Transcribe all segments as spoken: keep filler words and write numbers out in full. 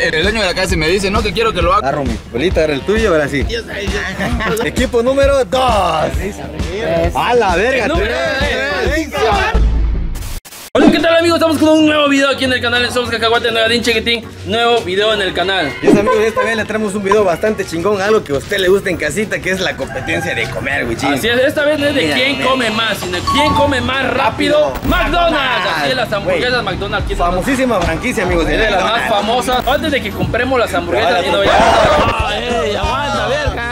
el dueño de la casa y me dice, no, que quiero que lo haga. Agarro mi bolita, agarra el tuyo, ahora sí. Equipo número dos. A la verga. Hola, ¿qué tal, amigos? Estamos con un nuevo video aquí en el canal. Somos Cacahuate, Negadín Chiquitín. Nuevo video en el canal. Y es, amigos, esta vez le traemos un video bastante chingón. Algo que a usted le gusta en casita, que es la competencia de comer, güey. Así es, esta vez no es de Mira, quién mira. come más, sino quién come más rápido. McDonald's. Así es, las hamburguesas Wey. McDonald's. Aquí Famosísima franquicia, amigos. es de las más famosas. Antes de que compremos las hamburguesas y nos vayamos a... ¡Ah, ey, aguanta, verga!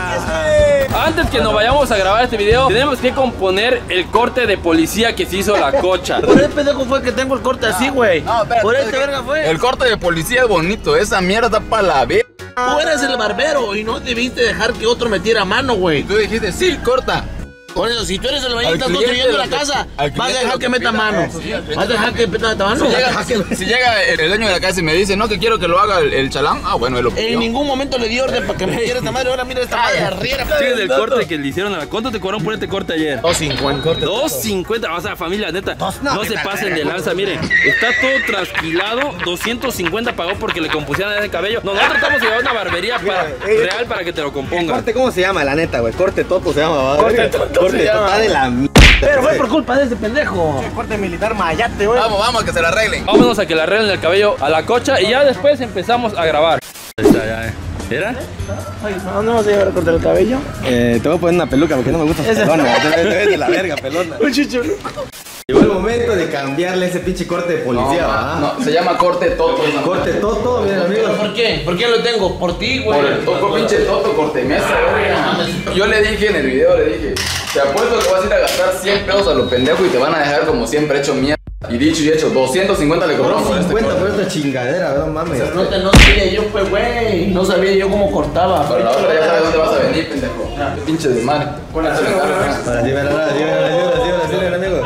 Antes que nos vayamos a grabar este video, tenemos que componer el corte de policía que se hizo la cocha. Por el pendejo fue que tengo el corte así, güey. No, espérate, Por este espérate. verga fue. El corte de policía es bonito, esa mierda para la verga. Tú eres el barbero y no debiste dejar que otro metiera mano, güey. Tú dijiste, sí, corta. Por eso, si tú eres el baño y Al estás cliente construyendo la lo que- casa, al vas a cliente dejar lo que que meta pida. mano. Sí, al cliente. Vas a dejar que meta mano. Si llega, si, si llega el, el dueño de la casa y me dice, no, que quiero que lo haga el, el chalán, ah, bueno, él lo pidió. En ningún momento le di orden para que metiera esta madre. Ahora mira esta madre arriera. Sí, es el corte que le hicieron a la... ¿Cuánto te cobraron por este corte ayer? dos cincuenta. dos cincuenta, o sea, familia, neta, no, no se neta, pasen de lanza, miren, está todo trasquilado, doscientos cincuenta pagó porque le compusieran ese cabello. No, nosotros estamos llevando una barbería para, eh, real para que te lo compongan. Corte, ¿cómo se llama, la neta, güey? Corte Toto se llama, ¿va? Corte Toto Corte se llama. Toto de la m. Pero fue por culpa de ese pendejo. Corte militar mayate, güey. Vamos, vamos, que se la arreglen. Vámonos a que le arreglen el cabello a la cocha y ya después empezamos a grabar. Ahí está, ya, eh. ¿Era? ¿A dónde vas a llevar a cortar el cabello? Eh, te voy a poner una peluca porque no me gusta esa pelona. Te ves- te ves de la verga, pelona. Un chucho. Llegó el momento de cambiarle ese pinche corte de policía, ¿va? No, no, se llama corte toto. esa Corte Toto, miren, amigos. ¿Por qué? ¿Por qué lo tengo? Por ti, güey. Por el toco, pinche toto, corte mesa, verga. Yo le dije en el video, le dije, te apuesto que vas a ir a gastar cien pesos a lo pendejo y te van a dejar como siempre hecho mierda. Y dicho y hecho, doscientos cincuenta le cobramos por este cincuenta por corte. esta chingadera, no mames. No, te, no sabía yo, pues, güey. No sabía yo cómo cortaba. Pero la otra ya sabes dónde vas a venir, pendejo. Qué pinche desmadre. Ahora sí, verá, ahora sí, verá, sí, verá, sí, verá, amigo.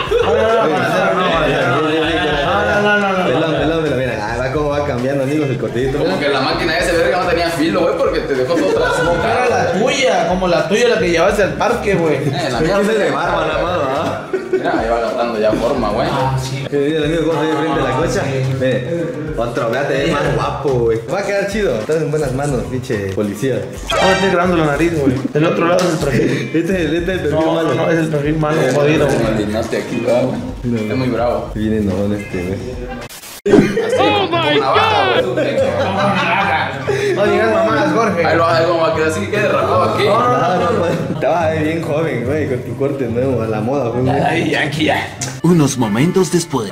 Pelón, pelón, pelón, mira, ah, va como va cambiando, amigos, el cortito. Como que la máquina de ese verga no tenía filo, güey, porque te dejó todo Era trasmocado. la tuya, como la tuya la que llevaste al parque, güey. Eh, la ¿Qué mierda es de barba, la mano, ah? Mira, ahí va agarrando ya forma, güey. Que dice el amigo cómo se ve frente a la cocha. Ve, otro, véate, es más guapo, güey. Va a quedar chido. Estás en buenas manos, pinche policía. Ahora estoy grabando la nariz, güey. Del otro lado es el perfil. Este es el, este es el perfil No, malo. no, es el perfil malo, jodido, Te güey. indignaste aquí, va, güey. Es muy bravo. Viene no, este, güey. ¡Oh, my God! No digas mamadas, Jorge. Ahí lo vas a ver cómo va a quedar así, que quede derramado aquí. Ah, no, pues, estabas ahí bien joven, güey, con tu corte nuevo, a la moda, güey. Ay, Yankee, ya. Unos momentos después.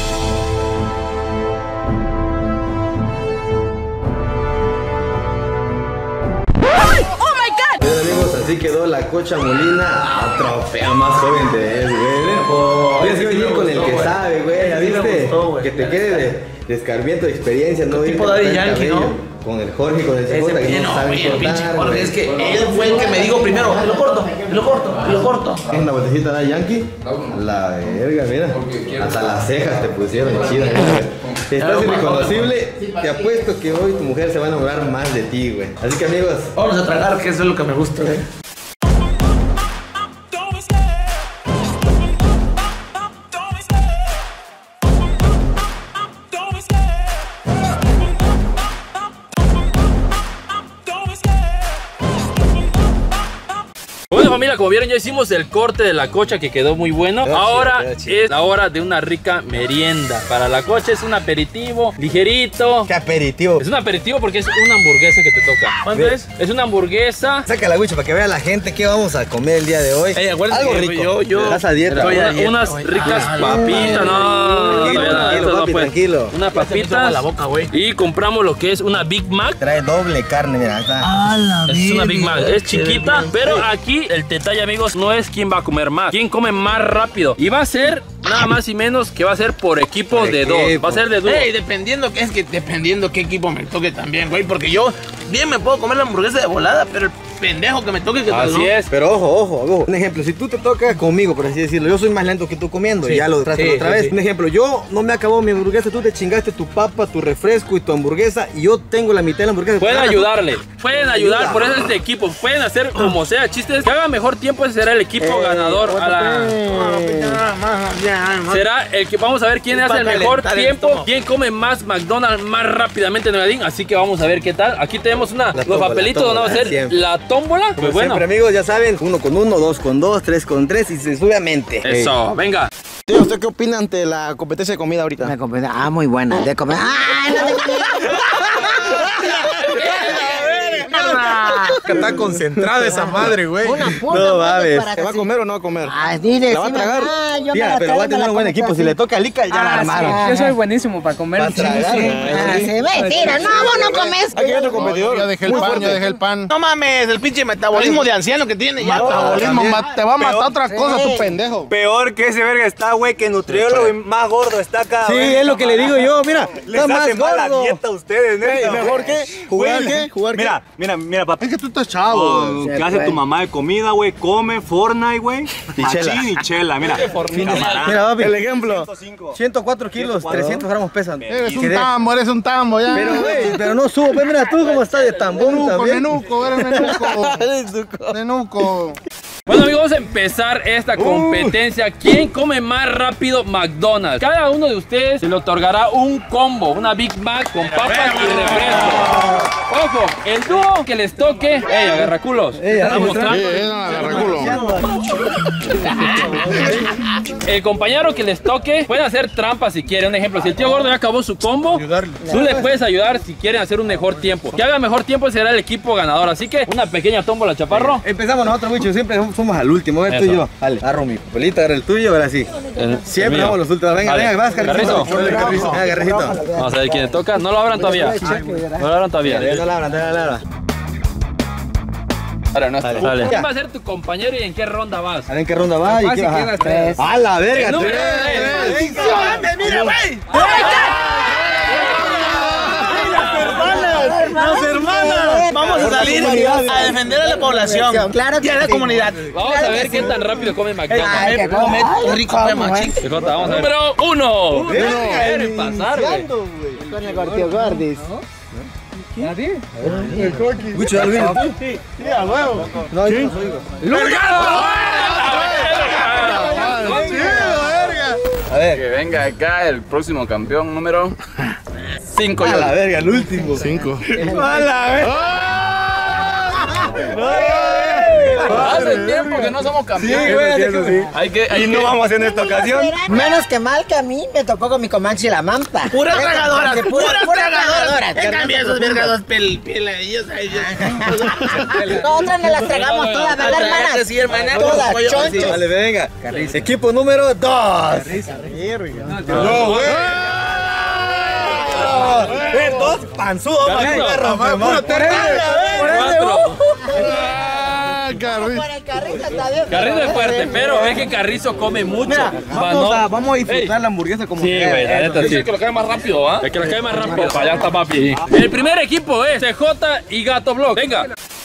Bien, amigos, así quedó la cocha Molina, otro feo más joven de él, güey. Tienes que venir con el que sabe, güey, ¿ya Sí me viste? gustó, güey. Que te quede de, de escarmiento de experiencia, no Tipo irte Daddy con el Yankee, cabello, ¿no? Con el Jorge, con el C Ese J, que bien, no no, sabe güey, el pinche cortar, Jorge. güey. Es que él fue el que me dijo primero, lo corto, lo corto, lo corto. ¿Es una botecita de Yankee? La verga, mira. Hasta las cejas te pusieron chidas, güey. Estás irreconocible, te apuesto que hoy tu mujer se va a enamorar más de ti, güey. Así que, amigos, Vamos a tragar, que eso es lo que me gusta, güey. Bueno, familia, como vieron ya hicimos el corte de la cocha que quedó muy bueno. Quedó Ahora chido, quedó chido. es la hora de una rica merienda. Para la cocha es un aperitivo ligerito. qué aperitivo. Es un aperitivo porque es una hamburguesa que te toca. ¿Cuánto Bien. es? Es una hamburguesa. Saca la huicha para que vea la gente qué vamos a comer el día de hoy. Ey, acuérdense Algo que rico. yo- yo- Estás a dieta. Estoy a Una- dieta, unas güey. ricas Ay, papitas. No, no, Tranquilo, no, tranquilo, esto no papi, puede. tranquilo. Unas Ya se me hizo agua papitas. la boca, güey. Y compramos lo que es una Big Mac. Trae doble carne, mira, está. Es una Big Mac, es chiquita, pero aquí el detalle, amigos, no es quién va a comer más, quién come más rápido. Y va a ser nada más y menos que va a ser por equipo Por de dos. equipo. Va a ser de dos. Ey, dependiendo, es que dependiendo qué equipo me toque también, güey. Porque yo bien me puedo comer la hamburguesa de volada, pero el pendejo que me toque que Así no. es. Pero ojo, ojo, ojo. Un ejemplo, si tú te tocas conmigo, por así decirlo, yo soy más lento que tú comiendo, Sí, ya lo tratas sí, otra sí, vez. sí. Un ejemplo, yo no me acabó mi hamburguesa, tú te chingaste tu papa, tu refresco y tu hamburguesa y yo tengo la mitad de la hamburguesa. Pueden Tratas- ayudarle, pueden ayudar, por eso es de equipo, pueden hacer como sea, chistes, que haga mejor tiempo, ese será el equipo Eh, ganador a la... No, pues, nada más, será el que vamos a ver quién hace el mejor tiempo, quién come más McDonald's más rápidamente en Nevadín. Así que vamos a ver qué tal. Aquí tenemos una, los papelitos donde va a ser siempre la tómbola. Pues bueno, siempre, amigos, ya saben, uno con uno, dos con dos, tres con tres y se sube a mente. Eso, hey. Venga. Tío, ¿usted qué opina ante la competencia de comida ahorita? La competencia, ah, muy buena. De comer. ¡Ay, no de comer! Está concentrada esa madre, güey. No mames. ¿Se va a comer o no va a comer? Ah, dile, ¿La va a tragar? Ah, yo Tía, me pero va a tener un buen equipo. Si le toca a Lica, ya la armaron. Yo soy buenísimo para comer. Va a tragar. Ah, se ve, tira. No, vos no comes. Aquí hay otro competidor. Ya dejé el pan, ya dejé el pan. No mames, el pinche metabolismo de anciano que tiene. Ya, Metabolismo, ma- te va a matar otras cosas, tu pendejo. Peor que ese verga está, güey, que nutriólogo y más gordo está acá. Sí, es lo que le digo yo, mira. Les Está hace más mala gordo. dieta a ustedes, neta. ¿Mejor qué? ¿Jugar qué? ¿Jugar qué? Mira, mira, mira, papá. Es que tú estás chavo. ¿Qué hace tu mamá de comida, güey? Come Fortnite, güey. Y chela. Y chela, mira. Mira, papi. El ejemplo. ciento cuatro kilos, trescientos gramos pesan. Eres un tambo, eres un tambo, ya. Pero, güey, pero no subo. Pues mira tú cómo estás de tambón también. Nenuco, eres nenuco. Nenuco. Bueno, amigos, vamos a empezar esta competencia. ¿Quién come más rápido McDonald's? Cada uno de ustedes se le otorgará un combo, una Big Mac con papas y refresco. Ojo, el dúo que les toque. ¡Ey, agarraculos! ¿Están mostrando? El compañero que les toque puede hacer trampas si quiere. Un ejemplo, si el tío gordo ya acabó su combo, tú le puedes ayudar si quieren hacer un mejor tiempo. Que haga mejor tiempo será el equipo ganador. Así que una pequeña tómbola, chaparro. Empezamos nosotros, muchachos. Siempre somos al último. Tú y yo. Dale, agarro mi papelito, agarra el tuyo, ahora sí. El, Siempre el vamos los últimos. Venga, vale. venga, vas, Carrizo. Carrizo. Venga, Carricito. Vamos a ver quién le toca. No lo abran todavía. No lo abran todavía. No la abran, no la abran. Ahora no está. Dale. ¿Quién va a ser tu compañero y en qué ronda vas? A ver en qué ronda vas y qué vas. Tres. ¡A la verga! Número tres. tres. ¡Mira, güey! Las hermanas! Vamos a salir a defender a la población. Claro que y a la sí. comunidad. Vamos a ver qué tan rápido come McDonald's. Ay, que Come come rico, come machín. P J, vamos a ver. Número uno. Quieren pasar, güey. con el Gortio Gordis. Mucho, dale, No, yo no soy. A ver. Que venga acá el próximo campeón número cinco. A la verga, el último. Cinco. A la verga. Hace tiempo que no somos campeones. Sí, güey, Hay que, hay y no que- vamos en esta ocasión. Menos que mal que a mí me tocó con mi Comanche la Mampa. Puras Esa tragadoras, Comanche, puras pura tragadoras. tragadoras. ¿Qué cambia esos vergados pel, peladillos? Nosotras nos las tragamos todas, ¿verdad, hermanas? Sí, hermana. Todas, Pollo, chonchos. Dale, venga. Equipo número dos. No, güey. Eh, dos panzudos. Cuatro. Ah, Carrizo. Por el carrito está bien. Carrizo es fuerte, pero es que Carrizo come mucho. Vamos a, vamos a disfrutar Ey. la hamburguesa como Sí, güey, la neta sí. Es que lo cae más rápido, ¿ah? Es que la cae más rápido. Para allá está papi. El primer equipo es C J y Gato Blog. Venga.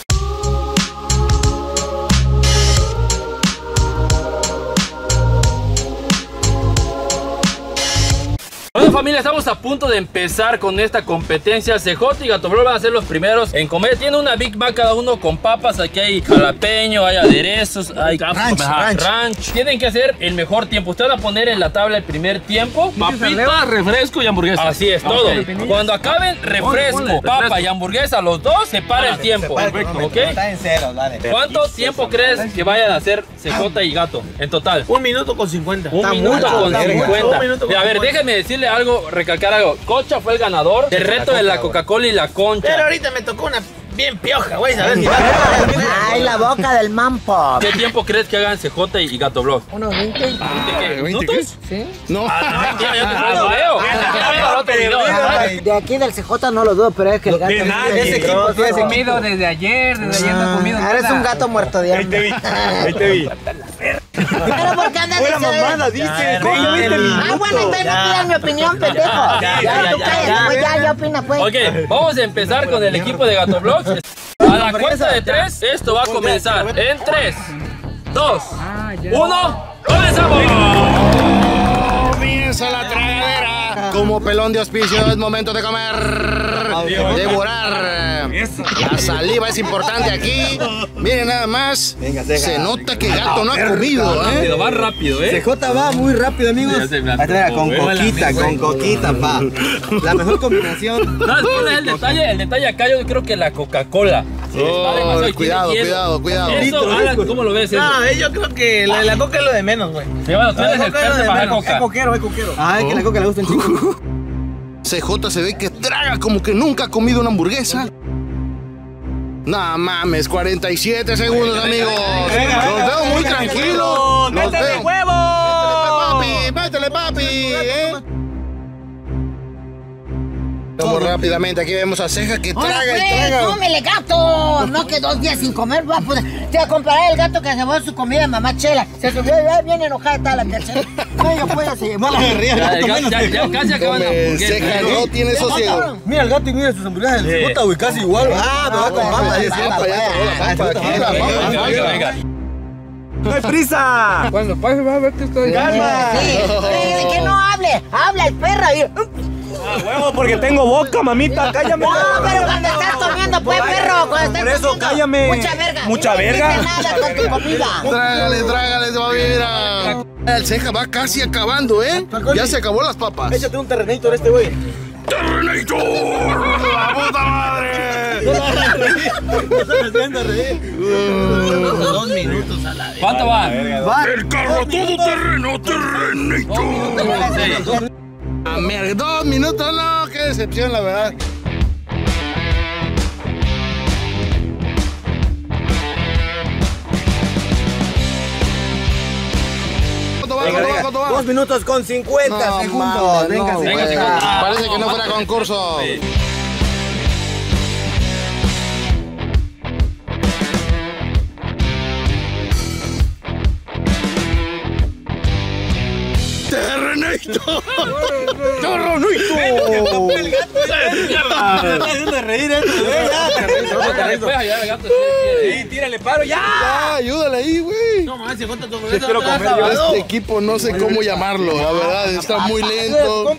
Bueno, familia, estamos a punto de empezar con esta competencia. C J y Gato Blog van a ser los primeros en comer. Tiene una Big Mac cada uno con papas. Aquí hay jalapeño, hay aderezos, hay ranch, ranch. ranch. Tienen que hacer el mejor tiempo. Ustedes van a poner en la tabla el primer tiempo. Papita, refresco y hamburguesa. Así es, todo. Cuando acaben refresco, papa y hamburguesa, los dos, se para el tiempo. ¿Ok? Está en cero, dale. ¿Cuánto tiempo crees que vayan a hacer C J y Gato en total? Un minuto con cincuenta. Un minuto mucho, con verga. cincuenta. Un minuto con Y a ver, cincuenta. déjenme decirle algo, recalcar algo. Cocha fue el ganador del reto de la Coca-Cola y la Concha. Pero ahorita me tocó una bien pioja, güey, ¿sabes? Ay, la boca del Mampo. ¿Qué tiempo crees que hagan C J y Gato Blog? Unos veinte. ¿De qué? ¿Minutos? ¿Sí? No. Ah, no, tío, yo te lo veo. Ya veo el otro video. De aquí del C J no lo dudo, pero es que el gato. Ese equipo He comido desde ayer, desde ayer no he comido Ah, eres nada. un gato muerto de Ahí te vi, hambre. ahí te vi. Pero ¿por qué andas Fuera diciendo- mamada, dice. Ah, veinte minutos. bueno, entonces no pidas mi opinión, pendejo. ya, Ya, ya, tú ya, cállate, ya. pues ya, ya opina, pues. Ok, vamos a empezar con el equipo de Gato Blog. A la cuenta de tres, esto va a comenzar. En tres, dos, uno, ¡comenzamos! Comienza la tragadera. Como pelón de hospicio es momento de comer, devorar. La saliva es importante aquí. Miren nada más. Venga, ceja. Se nota que Gato no ha comido, ¿eh? Va rápido, ¿eh? C J va muy rápido, amigos. Ahí está, con coquita, con coquita, pa. La mejor combinación. No, ¿cuál es el detalle? El detalle acá yo creo que la Coca-Cola. Sí, oh, cuidado, cuidado, cuidado. Eso, Alan, ¿cómo lo ves eso? No, yo creo que la, la Coca es lo de menos, güey. Sí, bueno, tú eres experto para la Coca. Es coquero, es coquero. Ah, es que la Coca le gusta un chico. C J se ve que traga como que nunca ha comido una hamburguesa. No mames, cuarenta y siete segundos, amigos. Los veo muy tranquilos. Los veo. huevo! Métele, papi, métele, papi, ¿eh? Vamos rápidamente, aquí vemos a Ceja que traga y traga. ¡Cómele, Gato! No que dos días sin comer va a poder. Te voy a comprar el gato que se llevó su comida, mamá Chela. Se subió ya bien enojada está la tía Chela. Medio pollo se llevó la guerrilla. Ya, ya, ya, ya casi acaban la hamburguesa. Ceja no tiene sosiego. Mira el gato y mira sus hamburguesas del C J, güey, casi igual. Ah, me va con papas. Venga, venga, venga. ¡No hay prisa! Cuando pase vas a ver que estoy... ¡Calma! Sí, de que no hable. Habla el perro ahí. Ah, huevo, porque tengo boca, mamita, cállame. No, pero cuando estás comiendo, pues, perro. Cuando estás Por eso, comiendo. cállame. Mucha verga. Mucha No verga. hiciste nada con tu comida. Trágale, trágale, mira. El Ceja va casi acabando, ¿eh? Ya se acabó las papas. Échate un Terrenator este, güey. ¡Terrenator! ¡La puta madre! No estás haciendo reír. Dos minutos a la vez. ¿Cuánto va? El carro todoterreno Terrenator. Ah, mierda, dos minutos, no, qué decepción, la verdad. ¿Cuánto va? ¿Cuánto va? ¿Cuánto va? Dos minutos con cincuenta No, segundos. mames, Venga, no, Ceja. güey. Parece que no fuera concurso. ¡Terrenator! ¡Terrenator! de reír esto, güey, ya. Sí, tírale paro, ya. Ya, ayúdale ahí, güey. No mames, ¿cuánto tu Te quiero comer yo. Este equipo no sé cómo llamarlo, la verdad, está muy lento.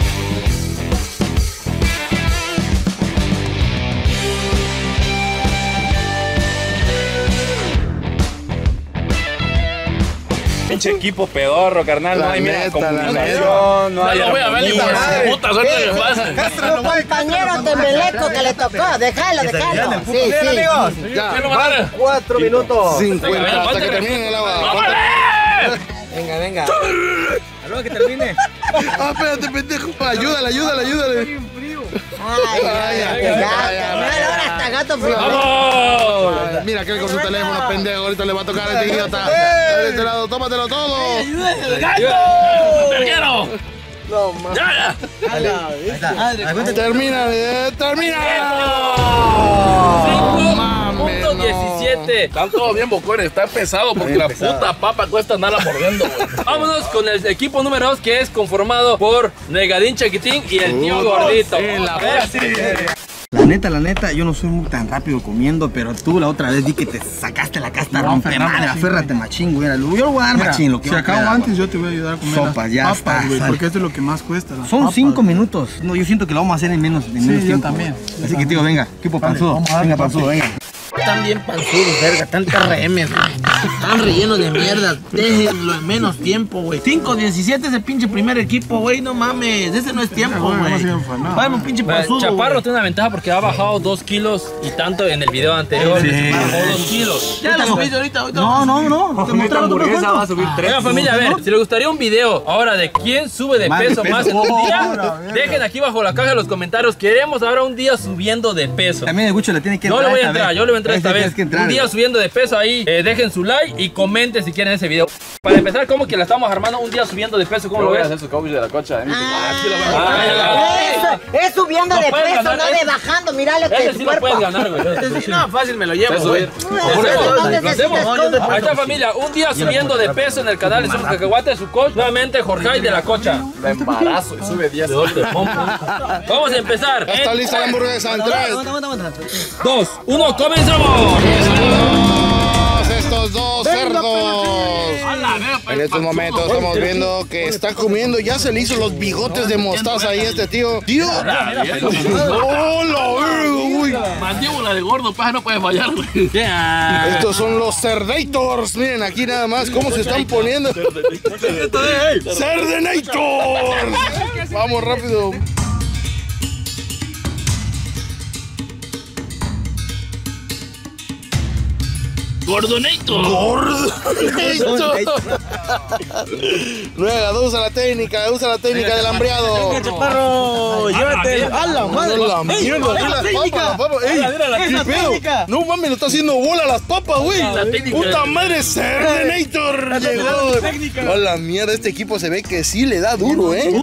Pinche equipo pedorro, carnal. La No hay mira neta, la comunicación, no hay No voy a ver ni por armonía. su puta suerte le pasa. Tu compañero tembeleco que le tocó. Déjalo, déjalo. Sí, Bien, sí. amigos. Ya, ¿Qué no va a dar? Cuatro minutos. cincuenta hasta que termine el agua. Venga, venga. Algo que termine. Ah, espérate, pendejo. Ayúdale, ayúdale, ayúdale. Ay, ay, ay, ay, gato. ay, ay, Mira, ahora hasta gato frío. ¡Vamos! Mira que con su teléfono, pendejo. Ahorita le va a tocar a este idiota. De este lado, tómatelo todo. ¡Verguero! No, man. ¡Ya, ya! Termina, eh, termina. Punto diecisiete. Están todos bien bocones, está pesado porque la puta papa cuesta andarla mordiendo, güey. Vámonos con el equipo número dos que es conformado por Negadín Chiquitín y el tío Gordito. La La neta, la neta, yo no soy muy tan rápido comiendo, pero tú la otra vez vi que te sacaste la casta rompe madre, aférrate machín, güey. Yo le voy a dar machín, lo que Si va a acabo quedar, antes, güey. yo te voy a ayudar a comer Sopas, las ya papas, está, güey, sale. porque esto es lo que más cuesta. las Son papas, cinco güey. minutos. No, yo siento que lo vamos a hacer en menos, en menos yo tiempo. también. güey. Así que, tío, venga, equipo panzudo. vamos a darle, Venga, papi. panzudo, venga. Están bien panzudos, verga, están T R M, güey. Están rellenos de mierda. Déjenlo en menos tiempo, güey. cinco diecisiete ese pinche primer equipo, güey. No mames, ese no es tiempo, güey, güey. no sirve para nada. Vamos, pinche Bueno, panzudo. Chaparro güey. tiene una ventaja porque ha bajado dos kilos y tanto en el video anterior. Sí. Bajó dos kilos. Ya lo subiste ahorita, ahorita. No, no, no. Te mostré otro hamburguesa va a subir tres. Oiga, familia, a ver, si les gustaría un video ahora de quién sube de Más de peso peso. más en un Oh, día, la verga. dejen aquí bajo la caja de los comentarios. Queremos ahora un día subiendo de peso. También el Gucho le tiene que Yo entrar. le voy a esta entrar, vez. yo le voy a entrar esta Tienes vez. que entrar, Un día güey. subiendo de peso ahí, eh, dejen su like y comenten si quieren ese video. Para empezar, ¿cómo que la estamos armando un día subiendo de peso? ¿Cómo lo ves? hacer su coach de la cocha. Ah, Aquí lo vemos. Ah, Eso, es subiendo No de puedes peso, ganar, no ese- de bajando. Mira lo que Ese es sí tu lo cuerpo. puedes ganar, güey. Ese sí, no, fácil, me lo llevo, Eso, güey. eh. No, Lo no hacemos. necesitas coach. Ahí está, familia, un día subiendo de peso en el canal de Somos Cacahuate, su coach, nuevamente Jorge de la Cocha. La embarazo y sube diez. Vamos a empezar. Está En lista la hamburguesa en tres. Aguanta, aguanta, aguanta. dos, uno, comenzamos. Estos dos cerdos. En estos momentos estamos viendo que está comiendo. Ya se le hizo los bigotes de mostaza ahí a este tío. Tío. ¡Oh, la verga, uy! mandíbula de gordo, paja, no puede fallar, güey. Estos son los Cerdators. Miren aquí nada más cómo se están poniendo. ¡Cerdenators! Vamos rápido. Gordonator. Gordonator. Luego, usa la técnica, usa la técnica del hambreado. Venga, chaparro, llévate. ¡A la madre! La mierda, ¡Ey, la técnica! ¡Ey! ¡Esa técnica! No mames, lo está haciendo bola a las papas, güey. ¡Puta madre, Cerdenator! Llegó. A la mierda, este equipo se ve que sí le da duro, ¿eh?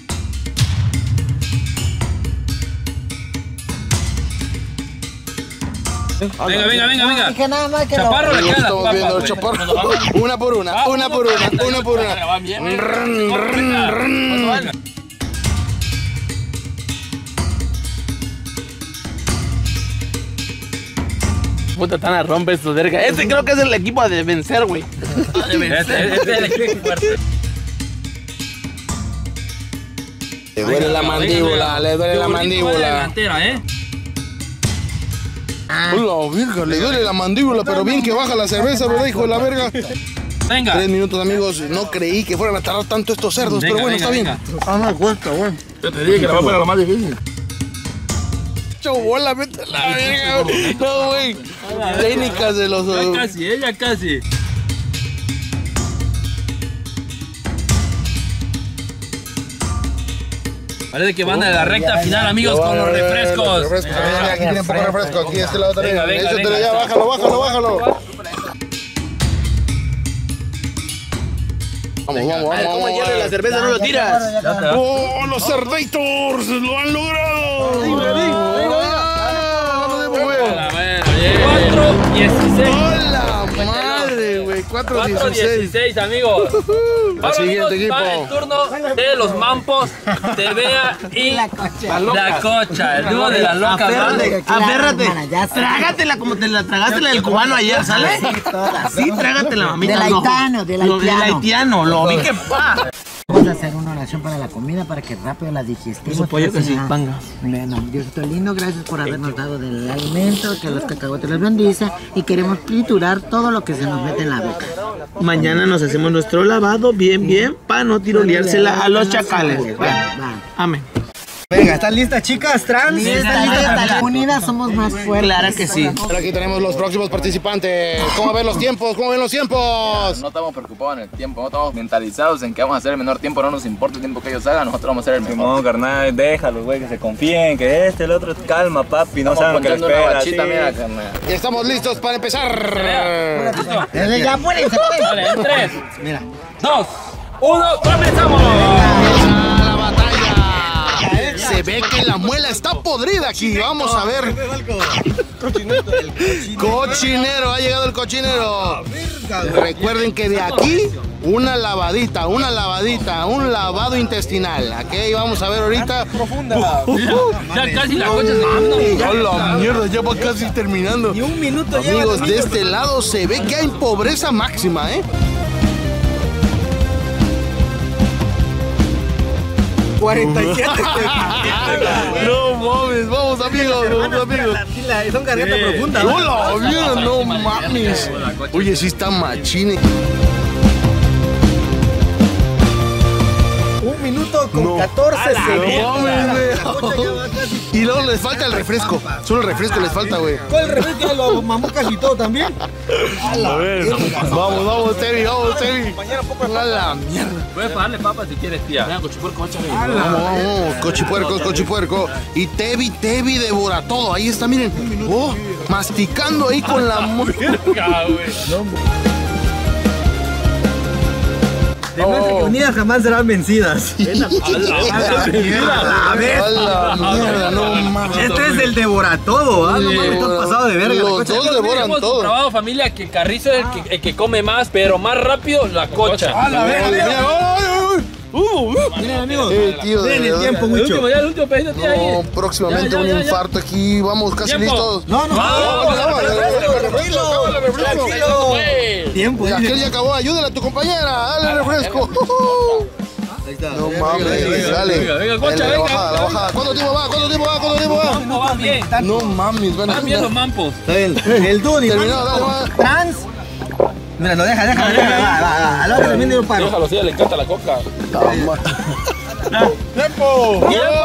Venga, venga, venga, venga. Dije nada más que Chaparro no. le queda las Estamos viendo papas, el güey. chaparro. Una por una, una por una, una por una. Va bien. Rrrn, rrrn, rrrn. Puta, tan a rompe estos verga. Este creo que es el equipo de vencer, güey. De vencer. Este es el equipo fuerte. Le duele la mandíbula, le duele la mandíbula. Delantera, ¿eh? Hola, virga, le duele la mandíbula, pero bien que baja la cerveza, ¿verdad, hijo de la verga? Venga. Tres minutos, amigos. No creí que fueran a tardar tanto estos cerdos, Venga, pero bueno, venga, está venga. bien. Ah, no, cuesta, güey. Yo te dije que la va a poner lo más difícil. Bola, vete a la verga, güey. No, güey. Técnicas de los... Ya casi, eh, ya casi. Parece que van a la recta final, amigos, con los refrescos. Refrescos, también, aquí tienen poco refresco. Aquí de este lado también. Venga, venga, Échatelo venga. ya, bájalo, bájalo, bájalo. Vamos, vamos, vamos. ¿Cómo hierve la cerveza? No lo tiras. ¡Oh, los Cerdators! ¡Lo han logrado! Venga, venga, venga. ¡Ah! ¡No podemos ver! cuatro dieciséis. ¡Hola, madre, güey! cuatro cuatro dieciséis, amigos. Ahora, siguiente amigos, equipo. va el turno de los Mampos, Tevea y La cocha. la Cocha. El dúo de las locas. Aférrate, ¿no? aférrate. hermana, ya sé. Trágatela como te la tragaste la del cubano ayer, ¿sale? Sí, trágatela, mamita. Del Lo- haitiano, del lo del haitiano. haitiano, lo vi que pa. Vamos a hacer una oración para la comida para que rápido la digestemos. Eso pollo que sí, Ajá. venga. Bueno, Diosito lindo, gracias por habernos dado del alimento, que los cacahuetes los bendice y queremos triturar todo lo que se nos mete en la boca. Mañana nos hacemos nuestro lavado bien, bien, para no tiroleársela a los chacales. Va, va. Amén. Venga, ¿están listas, chicas? Trans. Lista, lista, unidas somos más fuertes. Claro que sí. Ahora aquí tenemos los próximos participantes. ¿Cómo ven los tiempos? ¿Cómo ven los tiempos? No estamos preocupados en el tiempo, no estamos mentalizados en que vamos a hacer el menor tiempo, no nos importa el tiempo que ellos hagan, nosotros vamos a hacer el mejor. Simón, carnal, déjalo, güey, que se confíen, que este, el otro, calma, papi, no Estamos saben lo que les poniendo una espera. bachita, sí. mira, carnal. Y estamos listos para empezar. Dale, ya apúrense, pues. Vale, en tres, Mira. dos, uno, comenzamos. La batalla. Se ve que la muela está podrida aquí. Vamos a ver. Cochinero, ha llegado el cochinero. Recuerden que de aquí una lavadita, una lavadita, un lavado intestinal. Aquí vamos a ver ahorita. Ya casi la Cocha se comió. ¡A la mierda! Ya va casi terminando. Y un minuto lleva. Amigos, de este lado se ve que hay pobreza máxima, ¿eh? cuarenta y siete. No mames, vamos amigos, vamos amigos. Son garganta profunda. Hola, mira, no mames. Oye, sí está machine. Un minuto con No. catorce No segundos. mames, güey. Y luego les falta el refresco. Solo el refresco les falta, güey. Con el refresco de los mamucas y todo también. A ver, vamos, vamos, Tevi, vamos, Tevi. A la mierda. Puedes pagarle papas si quieres, tía. Venga, cochipuerco, échale. Vamos, vamos, cochipuercos, cochipuerco. Y Tevi, Tevi devora todo. Ahí está, miren. Oh, masticando ahí con la mujer. Demuestra que unidas jamás serán vencidas. A la mierda, no mames. Este es el devoratodo, ¿ah? No mames, estás pasado de verga. Los dos devoran Hemos todo. comprobado, familia, que Carrizo es el que, el que come más, pero más rápido la Cocha. A la verga, Mira, mira. ay, ay, ay. Uh, uh. Miren, amigos. Eh, tío, de Miren el verdad. tiempo, El mucho. último, ya el último pedito, tía. No, ahí. próximamente Ya, ya, un ya, ya. infarto aquí. Vamos, casi Tiempo. listos. No, no, Vamos, no, vamos, vamos, tranquilo, refresco. tranquilo. Tiempo, Y dice. aquel ya acabó. Ayúdale a tu compañera. Dale refresco. Ahí está. No mames, dale. Venga, venga, Concha, La venga. bajada, la bajada. ¿Cuánto tiempo va? ¿Cuánto tiempo va? ¿Cuánto tiempo va? No va bien. No mames, van Van bien los mampos. Está bien. El Duni. Terminado, dale, va. Trans. Mira, lo deja, déjalo, déjalo. Va, va, va. A la hora que termine yo paro. Déjalo, sí, le encanta la coca. ¡Tiempo!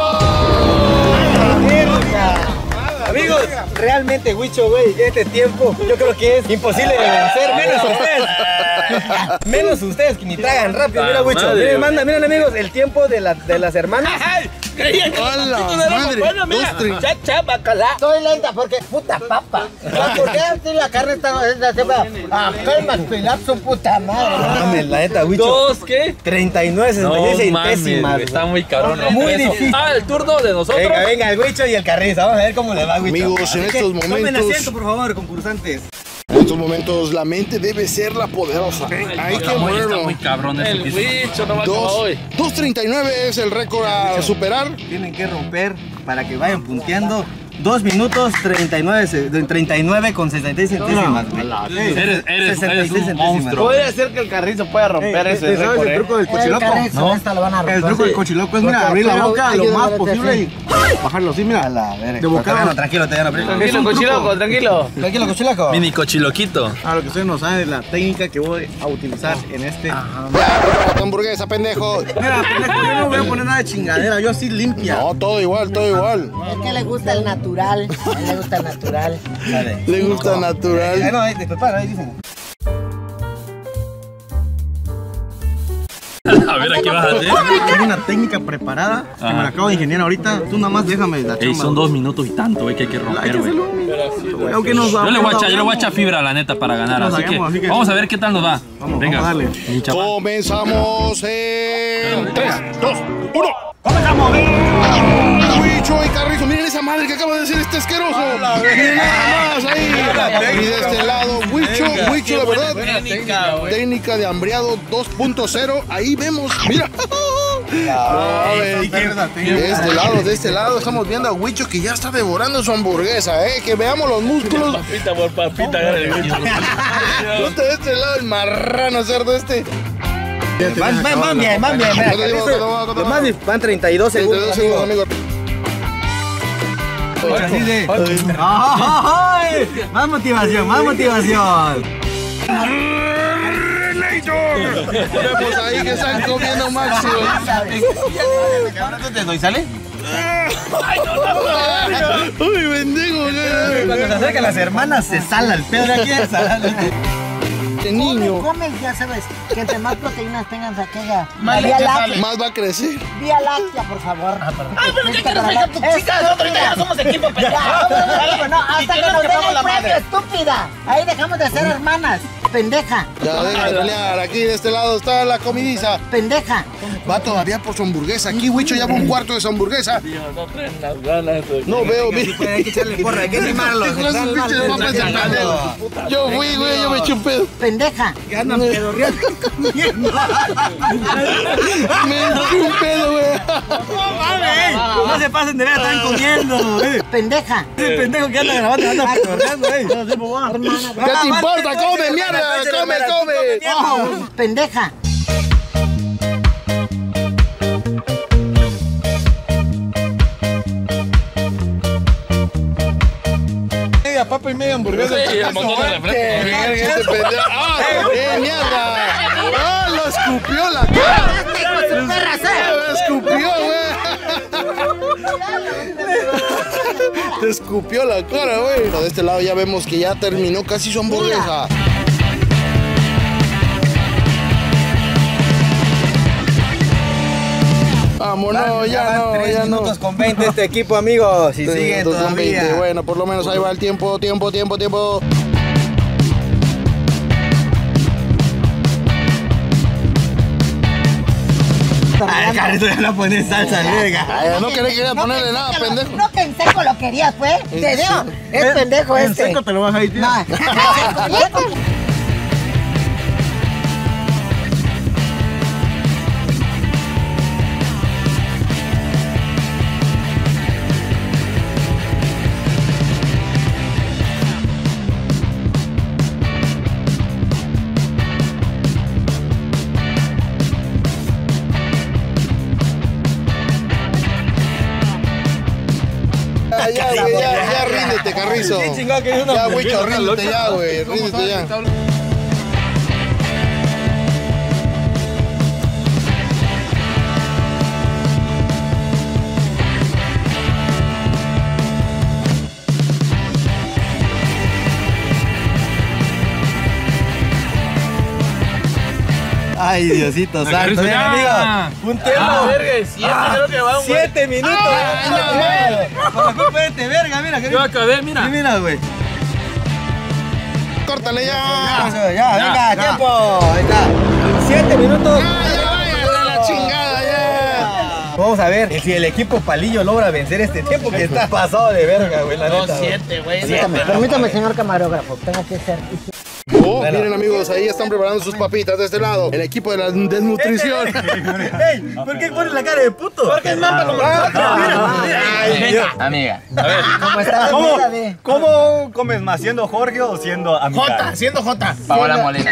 Amigos, realmente, Huicho, güey, este tiempo yo creo que es imposible de vencer, menos ustedes. Menos ustedes que ni tragan rápido. Mira, Huicho, Madre, miren, güey. manda, miren, amigos, el tiempo de, la, de las hermanas. Creían que ¡A la nosotros éramos madre! buenos, mira. Dos, tres. Cha, cha, bacalá. Estoy lenta porque puta papa. ¿Por qué así la carne está esta sepa? Ah, calma, su puta madre. Mames, la neta, Huicho. ¿Dos qué? treinta y nueve, sesenta y seis No mames, centésimas. güey, está muy cabrón. Muy eso. difícil. Ah, el turno de nosotros. Venga, venga, el Huicho y el Carrizo. Vamos a ver cómo le va, Huicho. Amigos, en Así que estos Tomen momentos- asiento, por favor, concursantes. En estos momentos la mente debe ser la poderosa. Hay que Está muy, está moverlo. muy cabrón ese piso. El bicho no va como Dos- hoy. dos treinta y nueve es el récord a superar. Tienen que romper para que vayan punteando. dos minutos treinta y nueve, se- de treinta y nueve con sesenta y seis centésimas. güey. Eres, eres, sesenta y eres seis un centésimas. monstruo. Puede ser que el carrizo pueda romper ese ¿Sabes récord, el eh? truco del El cochiloco? carrizo, esta lo van a romper. El truco del cochiloco es, mira, abrir la boca lo más posible y bajarlo así, mira. A la verga. De bocado. Tranquilo, te van a abrir. Tranquilo, cochiloco, tranquilo. Tranquilo, cochiloco. Mini cochiloquito. A lo que ustedes no saben es la técnica que voy a utilizar en este. Ya, prepara tu hamburguesa, pendejo. Mira, pendejo, yo no voy a poner nada de chingadera, yo así limpia. No, todo igual, todo igual. Es que le gusta el natural. A él le gusta el natural. Le gusta Ahí natural. no, ahí, después para, ahí dicen. A ver, aquí vas a hacer. Tengo una técnica preparada que me la acabo de ingeniar ahorita. Tú nada más déjame la Ey, chamba. son dos minutos y tanto, güey, que hay que Hay romper, que güey. hacerlo, amigo. Aunque nos Yo le voy a echar, yo le voy a hagamos. echar fibra, la neta, para ganar. Nos Así que, hagamos, así que- vamos a ver qué tal nos va. Vamos, Venga, vamos a darle. mi chaval. Comenzamos en tres, dos, uno. Huicho y Carrizo, miren esa madre que acaba de decir este asqueroso. Miren nada más ahí. Y de este lado, Huicho, Huicho, la verdad. Técnica de hambriado dos punto cero. Ahí vemos, mira. A ver, de este lado, de este lado, estamos viendo a Huicho que ya está devorando su hamburguesa, eh. Que veamos los músculos. Papita por papita, agarra el bicho. Justo de este lado, el marrano cerdo este. Van, van, van bien, van bien. Mira, ¿Cuánto digo, Carlitos, cuánto va, cuánto los va? más van treinta y dos treinta y segundos, dos segundos, amigo. amigo. Así de... ¡Ay! Más motivación, más motivación. Vemos ahí que están comiendo máximo. ¿Cuánto te doy, sale? Uy, bendigo, Cuando se acercan las hermanas se sala el pedo de aquí. este Come, niño. come, ya sabes. Que entre más proteínas tengan aquella. Más La Vía leche Láctea. Más va a crecer. Vía Láctea, por favor. Ah, perdón. Ay, pero ¿qué quieres salir con tus chicas? Nosotros ya somos equipo, pendejo. Ya, no, hasta que quieres nos que den pagamos el la premio, madre. estúpida. Ahí dejamos de ser hermanas. Pendeja. Ya, deja de pelear. Aquí de este lado está la comidiza. Pendeja. Va todavía por su hamburguesa. Aquí Huicho ya va un cuarto de su hamburguesa. No traen las ganas. No veo, mira. Hay que echarle porra, hay que animarlos. Con esos pinches papas de panela. Yo fui, güey, yo me eché un pedo. Pendeja. Que andan pedorreando comiendo. Me eché un pedo, güey. No mames, no se pasen de ver, están comiendo. eh. Pendeja. Ese pendejo que anda grabando anda pedorreando, eh. ¿Qué te importa? Come, mierda. Come, come. Pendeja. Media papa y media hamburguesa. Sí, el montón de refresco. Este pendejo. ¡Ah! ¡Eh, mierda! ¡Ah, lo escupió la cara! ¡Lo escupió, güey! Te escupió la cara, güey. Pero de este lado ya vemos que ya terminó casi su hamburguesa. Vámonos, ya no, tres ya no. minutos con veinte este equipo, amigos. Si siguen Dos con veinte. todavía. Bueno, por lo menos ahí va el tiempo, tiempo, tiempo, tiempo. Ay, Carito, ya no pones salsa, verga. Ay, no quería, quería ponerle nada, que lo- pendejo. No que en seco lo querías, fue. Te dio. Es pendejo En este. seco te lo vas a ir, tío. No. ya, ya ríndete, Carrizo. Ya, Huicho, ríndete ya, güey. Ríndete ya. Ay, Diosito santo, bien, amigo. Un tiempo. Siete minutos. Por la culpa de este verga, mira. Yo acabé, mira. Sí, mira, güey. Córtale ya. Ya, ya, venga, tiempo. Ahí está. Siete minutos. La chingada ya. Vamos a ver si el equipo Palillo logra vencer este tiempo que está pasado de verga, güey, la neta. siete, güey. Permítame, permítame, señor camarógrafo. Tengo que ser. Oh, miren amigos, ahí están preparando sus papitas de este lado. El equipo de la desnutrición. Ey, ¿por qué pones la cara de puto? Porque es mapa como Mira, amiga. A ver, ¿Cómo estás? ¿Cómo, ¿Cómo comes más, siendo Jorge o siendo amiga? J, siendo J. Paola Molina.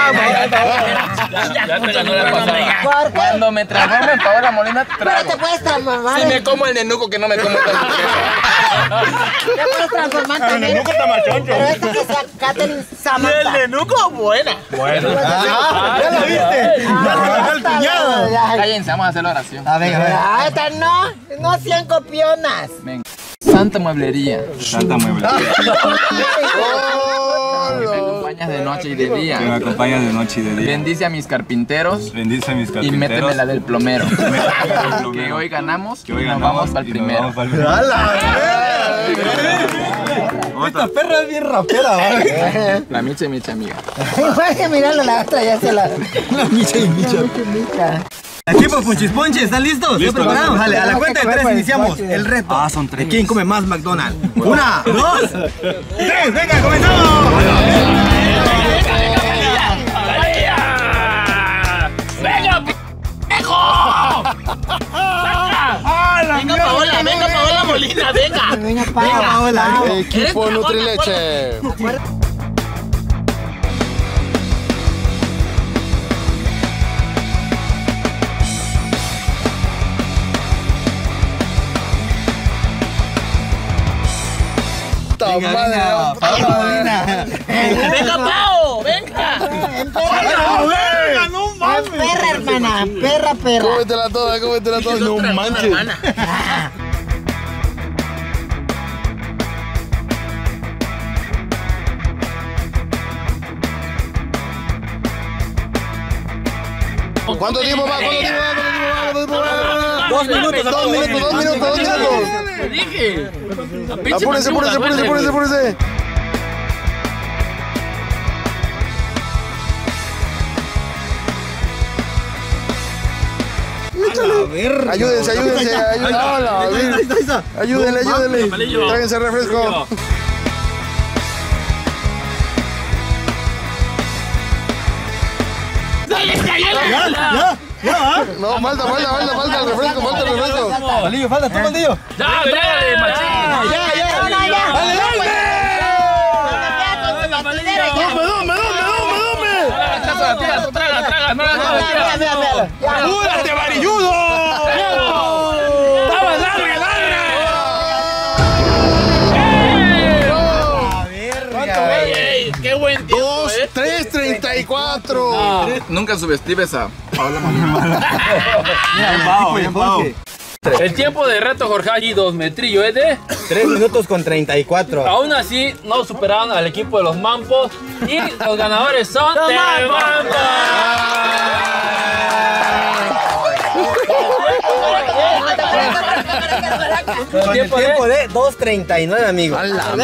Ya te ganó la pasada. Cuando me transformo en Paola Molina, Pero trago. te puedes transformar. Si me como el nenuco que no me como el Te puedes transformar también. El nenuco está machoncho. Pero esta que sea Catherine Y el Samantha. nenuco, buena. Bueno. Ah, ya la viste. Ya te ganó el cuñado. Cállense, vamos a hacer la oración. A ver, a ver. Ah, esta no. No sean copionas. Venga. Santa Mueblería. Santa muebla. Me acompañas de noche y de día. Que me acompañas de noche y de día. Bendice a mis carpinteros. Bendice a mis Y carpinteros. méteme la del plomero. Méteme la del plomero. Que hoy ganamos Que hoy y nos ganamos vamos para el y nos primero. vamos para el primero. ¡A la verga! Esta perra es bien rapera, ¿vale? La micha y micha amiga. Igual que mirarlo, la otra ya se la. La micha y micha. Micha. Equipo Punchis Ponches, ¿están listos? ¿Están preparados? Dale, a la cuenta de tres iniciamos el reto. Ah, son tres. ¿De quién come más McDonald's? Una, dos, tres, venga, comenzamos. ¡Venga, p***jo! Venga, Paola, venga, Paola Molina, venga. Venga, Paola. Equipo Nutrileche. Venga, venga, Paola Molina. Venga, Pao, venga. Perra, no mames. Perra, hermana. Perra, perra. Cómetela toda, cómetela toda. No manches. ¿Cuánto tiempo va? ¿Cuánto tiempo va? ¿Cuánto tiempo va? Dos minutos, Dos minutos, dos minutos, dos minutos. Te dije. Apúrense, apúrense, apúrense, apúrense, apúrense. Ayúdense, ayúdense, ayúdense. Ayúdenle, ayúdenle. Tráiganse refresco. No, falta, falta, falta, falta el refresco, falta el refresco. Palillo, falta tú, Palillo. ¡Ya, tráigale, machín! Ya, ya. No, no, ya. Dale, dale. Ya, Dame, dame, dame, dame, Traga, traga, traga, no la Mira, mira, mira. dame. ¡Apúrate, varilludo! ¡Vamos, larga, larga! Ey, qué buen tiempo, Dos, eh. tres, treinta y cuatro. Nunca subestimes a Paola Molina. Bien pavo, bien pavo. El tiempo de reto Jorge dos metrillo es de... Tres minutos con treinta y cuatro. Aún así, no superaron al equipo de los Mampos. Y los ganadores son... ¡Los Mampos! Con el tiempo de dos treinta y nueve, amigos.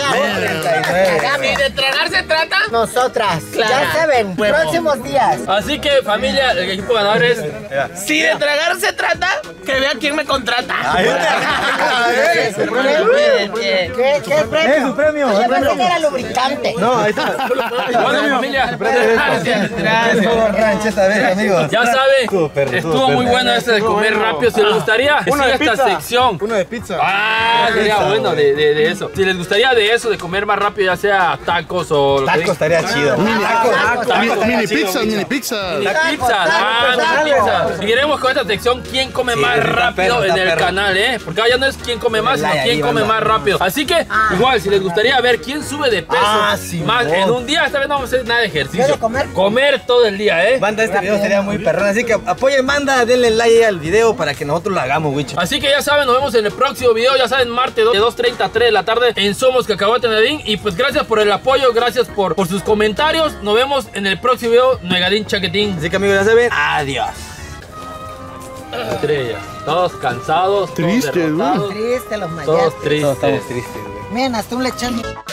¿Y de tragar se trata? Nosotras. Ya saben, próximos días. Así que, familia, el equipo ganador es... Si de tragar se trata, que vea quién me contrata. ¿Qué, qué es premio? Es su premio. Yo pensé que era lubricante. No, ahí está. Bueno, familia, Gracias. Ranch esta vez, amigos. ya saben, Súper, estuvo súper. muy bueno este de comer rápido. Si les gustaría que siga esta sección sección? Uno de pizza. Ah, sería Pizza, bueno de, de, de eso. Si les gustaría de eso, de comer más rápido, ya sea tacos o... lo que Tacos estaría chido. Mini, Tacos, tacos, tacos, mini, mini chido, pizzas, chido. mini pizzas. Mini pizzas, ah, mini pizzas. Y queremos con esta sección quién come Sí, más está rápido perro, en está el perro. canal, ¿eh? Porque ahora ya no es quién come más, sino Like quién ahí, come banda. más rápido. Así que, igual, si les gustaría ver quién sube de peso Ah, sí, más mon. en un día, esta vez no vamos a hacer nada de ejercicio. ¿Quiere comer? Comer todo el día, ¿eh? Banda, este video sería muy perrón, así que apoyen, banda, denle like al video para que nosotros lo hagamos, Wicho. Así que ya saben, nos vemos en el próximo video, ya saben, martes de dos treinta a tres de la tarde en Somos Cacahuate Negadín. Y pues gracias por el apoyo, gracias por, por sus comentarios. Nos vemos en el próximo video, Negadín Chaquetín. Así que amigos, ya saben, adiós. Estrella, todos cansados, Triste, todos derrotados, Triste los todos mayas. tristes. Todos estamos tristes, güey. Miren, hasta un lechón.